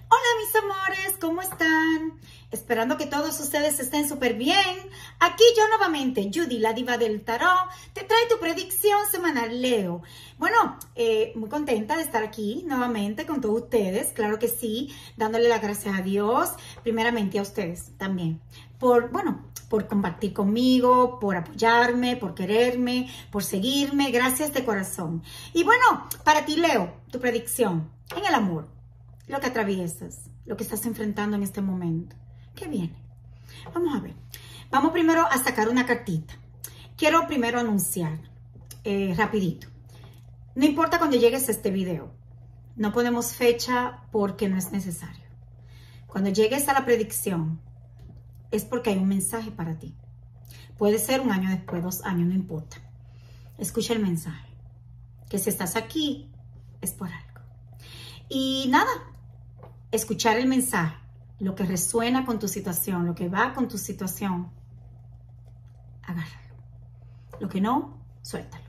Hola mis amores, ¿cómo están? Esperando que todos ustedes estén súper bien. Aquí yo nuevamente, Judy, la diva del tarot, te trae tu predicción semanal, Leo. Bueno, muy contenta de estar aquí nuevamente con todos ustedes, claro que sí, dándole las gracias a Dios, primeramente a ustedes también, por compartir conmigo, por apoyarme, por quererme, por seguirme, gracias de corazón. Y bueno, para ti, Leo, tu predicción en el amor. Lo que atraviesas, lo que estás enfrentando en este momento. ¿Qué viene? Vamos a ver. Vamos primero a sacar una cartita. Quiero primero anunciar, rapidito. No importa cuando llegues a este video. No ponemos fecha porque no es necesario. Cuando llegues a la predicción, es porque hay un mensaje para ti. Puede ser un año después, 2 años, no importa. Escucha el mensaje. Que si estás aquí, es por algo. Y nada. Escuchar el mensaje, lo que resuena con tu situación, lo que va con tu situación, agárralo. Lo que no, suéltalo.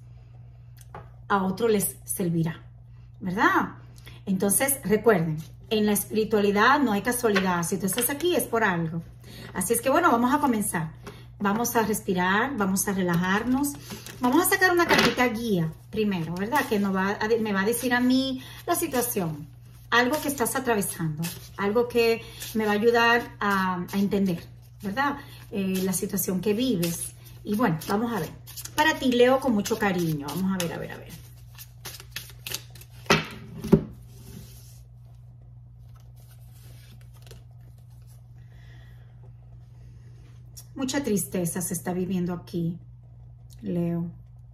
A otro les servirá, ¿verdad? Entonces, recuerden, en la espiritualidad no hay casualidad. Si tú estás aquí es por algo. Así es que, bueno, vamos a comenzar. Vamos a respirar, vamos a relajarnos. Vamos a sacar una cartita guía primero, ¿verdad? Que me va a decir a mí la situación. Algo que estás atravesando, algo que me va a ayudar a entender, ¿verdad? La situación que vives. Y bueno, vamos a ver. Para ti, Leo, con mucho cariño. Vamos a ver, a ver, a ver. Mucha tristeza se está viviendo aquí, Leo.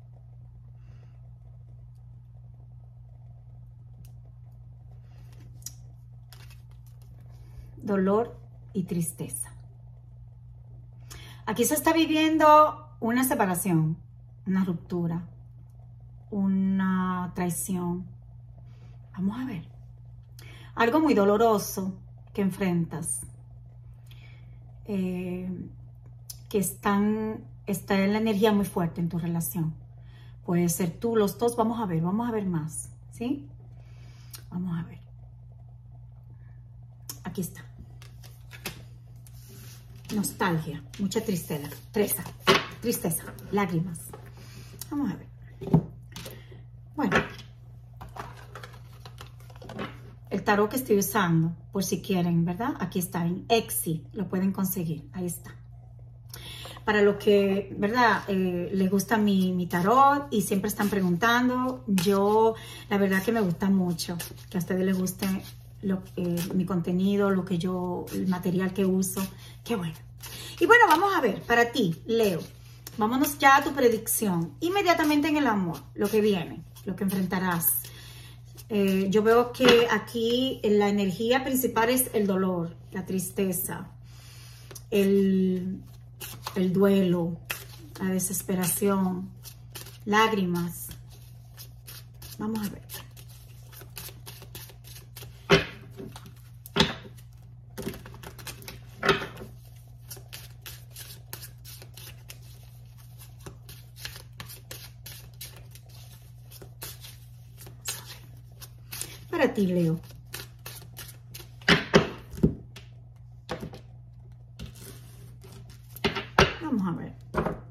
Dolor y tristeza. Aquí se está viviendo una separación, una ruptura, una traición. Vamos a ver. Algo muy doloroso que enfrentas. Que está en la energía muy fuerte en tu relación. Puede ser tú, los dos. Vamos a ver más. ¿Sí? Vamos a ver. Aquí está. Nostalgia, mucha tristeza, lágrimas. Vamos a ver. Bueno, el tarot que estoy usando, por si quieren, ¿verdad? Aquí está, en Etsy, lo pueden conseguir, ahí está. Para los que, ¿verdad? Les gusta mi tarot y siempre están preguntando, la verdad que me gusta mucho que a ustedes les guste mi contenido, el material que uso. Qué bueno. Y bueno, vamos a ver, para ti, Leo, vámonos ya a tu predicción. Inmediatamente en el amor, lo que viene, lo que enfrentarás. Yo veo que aquí la energía principal es el dolor, la tristeza, el duelo, la desesperación, lágrimas. Vamos a ver. Para ti, Leo. Vamos a ver.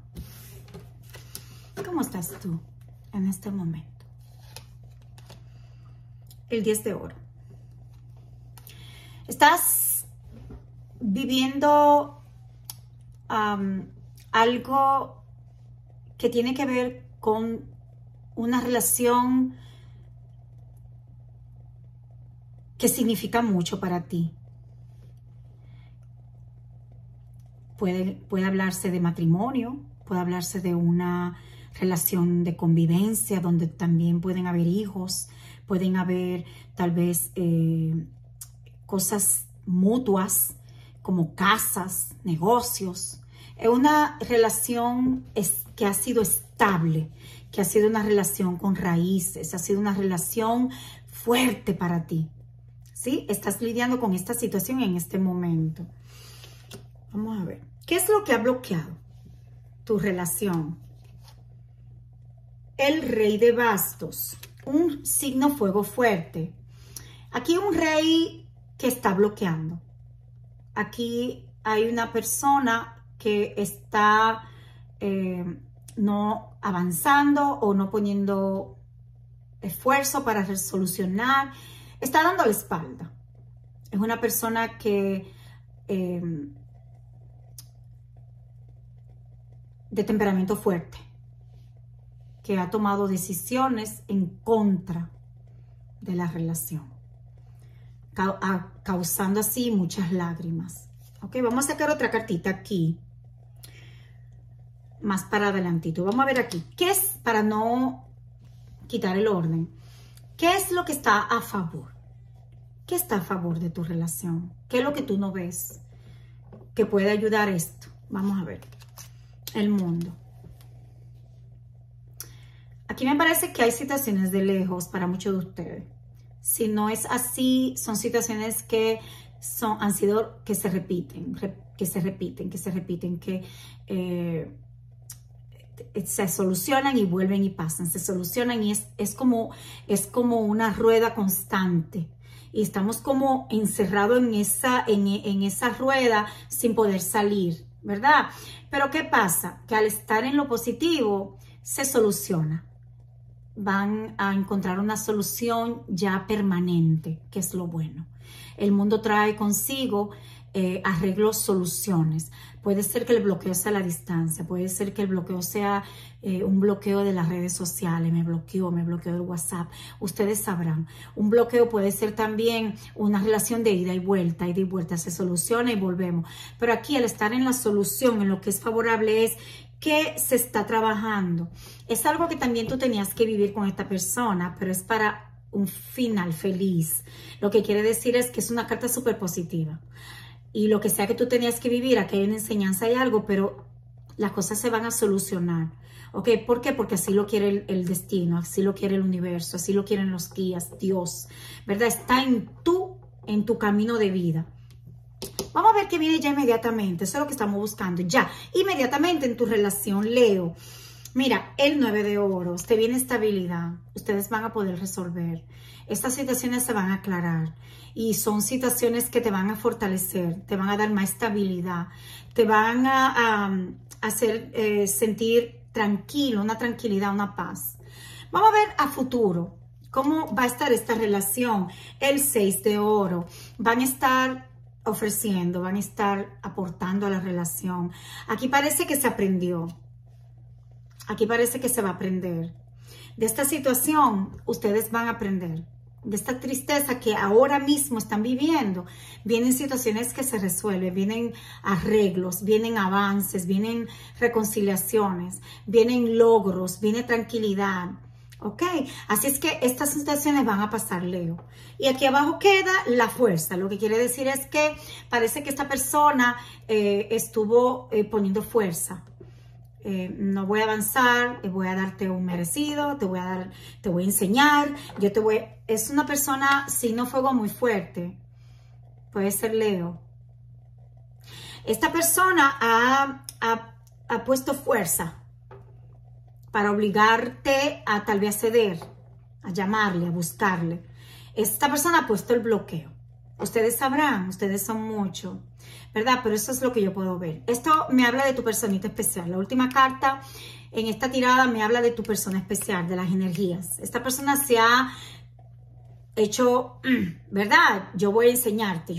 ¿Cómo estás tú en este momento? El 10 de oro. Estás viviendo algo que tiene que ver con una relación que significa mucho para ti. Puede hablarse de matrimonio, puede hablarse de una relación de convivencia donde también pueden haber hijos, pueden haber tal vez cosas mutuas como casas, negocios. Es una relación que ha sido estable, que ha sido una relación con raíces, ha sido una relación fuerte para ti. ¿Sí? Estás lidiando con esta situación en este momento. Vamos a ver. ¿Qué es lo que ha bloqueado tu relación? El Rey de Bastos. Un signo fuego fuerte. Aquí un rey que está bloqueando. Aquí hay una persona que está no avanzando o no poniendo esfuerzo para resolucionar, está dando la espalda. Es una persona que de temperamento fuerte, que ha tomado decisiones en contra de la relación, causando así muchas lágrimas. Ok, vamos a sacar otra cartita aquí, más para adelantito. Vamos a ver aquí, ¿qué es, para no quitar el orden, qué es lo que está a favor? ¿Qué está a favor de tu relación? ¿Qué es lo que tú no ves que puede ayudar esto? Vamos a ver. El mundo. Aquí me parece que hay situaciones de lejos para muchos de ustedes. Si no es así, son situaciones que se repiten, que se solucionan y vuelven y pasan, se solucionan y es como una rueda constante. Y estamos como encerrados en esa rueda sin poder salir, ¿verdad? Pero ¿qué pasa? Que al estar en lo positivo se soluciona. Van a encontrar una solución ya permanente, que es lo bueno. El mundo trae consigo arreglos, soluciones. Puede ser que el bloqueo sea la distancia, puede ser que el bloqueo sea un bloqueo de las redes sociales, me bloqueó el WhatsApp, ustedes sabrán. Un bloqueo puede ser también una relación de ida y vuelta, se soluciona y volvemos. Pero aquí al estar en la solución, en lo que es favorable es que se está trabajando. Es algo que también tú tenías que vivir con esta persona, pero es para un final feliz. Lo que quiere decir es que es una carta súper positiva. Y lo que sea que tú tenías que vivir, aquí hay una enseñanza y algo, pero las cosas se van a solucionar. ¿Ok? ¿Por qué? Porque así lo quiere el destino, así lo quiere el universo, así lo quieren los guías, Dios, ¿verdad? Está en tu camino de vida. Vamos a ver qué viene ya inmediatamente. Eso es lo que estamos buscando. Ya, inmediatamente en tu relación, Leo. Mira, el 9 de oros. Te viene estabilidad. Ustedes van a poder resolver. Estas situaciones se van a aclarar. Y son situaciones que te van a fortalecer. Te van a dar más estabilidad. Te van a hacer sentir tranquilo, una tranquilidad, una paz. Vamos a ver a futuro. ¿Cómo va a estar esta relación? El 6 de oro. Van a estar ofreciendo, van a estar aportando a la relación. Aquí parece que se aprendió. Aquí parece que se va a aprender. De esta situación, ustedes van a aprender. De esta tristeza que ahora mismo están viviendo, vienen situaciones que se resuelven, vienen arreglos, vienen avances, vienen reconciliaciones, vienen logros, viene tranquilidad. ¿Ok? Así es que estas situaciones van a pasar, Leo. Y aquí abajo queda la fuerza. Lo que quiere decir es que parece que esta persona estuvo poniendo fuerza. No voy a avanzar, voy a darte un merecido, te voy a enseñar, es una persona signo fuego muy fuerte. Puede ser Leo. Esta persona ha puesto fuerza para obligarte a tal vez a ceder, a llamarle, a buscarle. Esta persona ha puesto el bloqueo. Ustedes sabrán, ustedes son muchos, ¿verdad? Pero eso es lo que yo puedo ver. Esto me habla de tu personita especial. La última carta en esta tirada me habla de tu persona especial, de las energías. Esta persona se ha hecho, ¿verdad? Yo voy a enseñarte,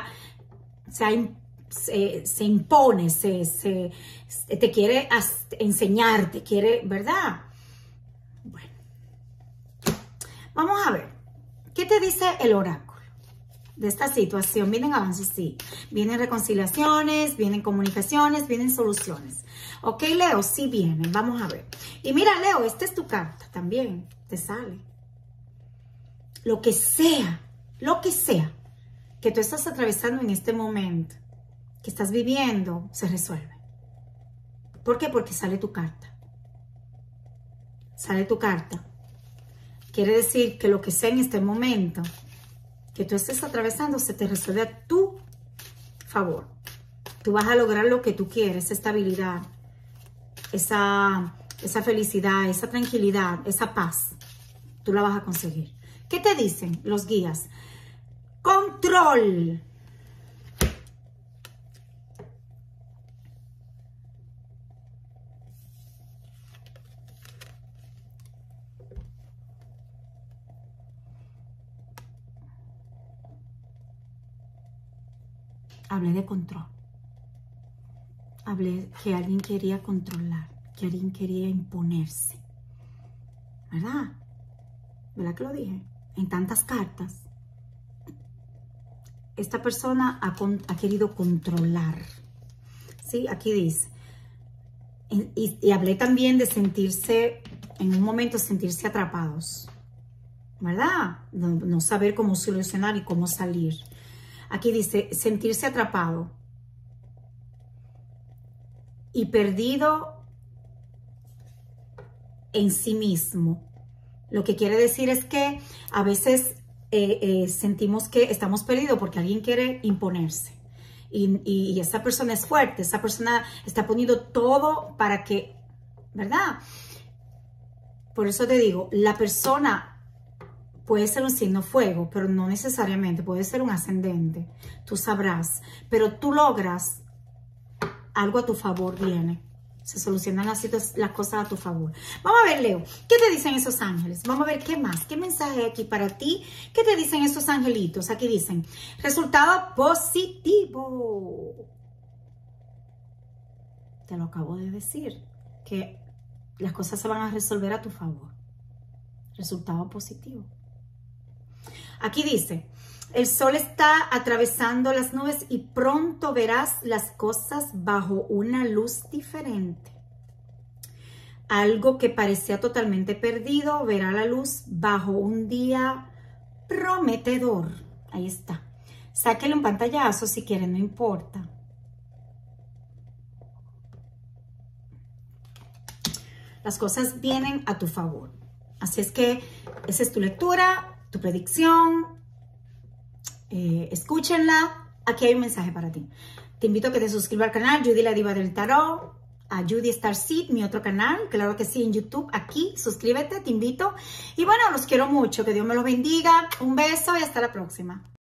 se impone, te quiere enseñar, te quiere, ¿verdad? Bueno, vamos a ver, ¿qué te dice el oráculo de esta situación? Vienen avances, sí, vienen reconciliaciones, vienen comunicaciones, vienen soluciones. Ok, Leo, sí vienen, vamos a ver. Y mira, Leo, esta es tu carta, también te sale. Lo que sea que tú estás atravesando en este momento, que estás viviendo, se resuelve. ¿Por qué? Porque sale tu carta. Sale tu carta. Quiere decir que lo que sea en este momento que tú estés atravesando se te resuelve a tu favor. Tú vas a lograr lo que tú quieres, esa estabilidad, esa felicidad, esa tranquilidad, esa paz. Tú la vas a conseguir. ¿Qué te dicen los guías? control. Hablé de control. Hablé que alguien quería controlar, que alguien quería imponerse. ¿Verdad? ¿Verdad que lo dije? En tantas cartas. Esta persona ha querido controlar. ¿Sí? Aquí dice. Y hablé también de sentirse, en un momento sentirse atrapados. ¿Verdad? No saber cómo solucionar y cómo salir. Aquí dice, sentirse atrapado y perdido en sí mismo. Lo que quiere decir es que a veces sentimos que estamos perdidos porque alguien quiere imponerse. Y esa persona es fuerte, esa persona está poniendo todo para que, ¿verdad? Por eso te digo, la persona puede ser un signo fuego, pero no necesariamente, puede ser un ascendente, tú sabrás, pero tú logras, algo a tu favor viene, se solucionan las cosas a tu favor. Vamos a ver, Leo, ¿qué te dicen esos ángeles? Vamos a ver qué más, qué mensaje hay aquí para ti, ¿qué te dicen esos angelitos? Aquí dicen, resultado positivo. Te lo acabo de decir, que las cosas se van a resolver a tu favor. Resultado positivo. Aquí dice, el sol está atravesando las nubes y pronto verás las cosas bajo una luz diferente. Algo que parecía totalmente perdido verá la luz bajo un día prometedor. Ahí está. Sáquenle un pantallazo si quieren, no importa. Las cosas vienen a tu favor. Así es que esa es tu lectura, tu predicción, escúchenla. Aquí hay un mensaje para ti. Te invito a que te suscribas al canal Judy la Diva del Tarot, a Judy Starseed, mi otro canal, claro que sí, en YouTube, aquí, suscríbete, te invito. Y bueno, los quiero mucho, que Dios me los bendiga, un beso y hasta la próxima.